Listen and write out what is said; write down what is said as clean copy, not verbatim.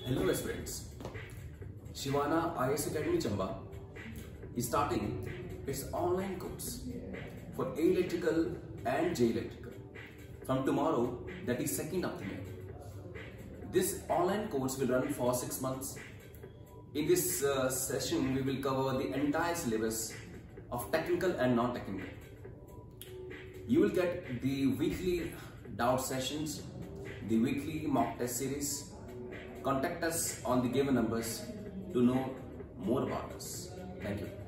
Hello aspirants. Sivana IS Academy Chamba is starting its online course for A Electrical and J Electrical from tomorrow, that is 2nd of May. This online course will run for 6 months. In this session, we will cover the entire syllabus of technical and non-technical. You will get the weekly doubt sessions, the weekly mock test series. Contact us on the given numbers to know more about us. Thank you.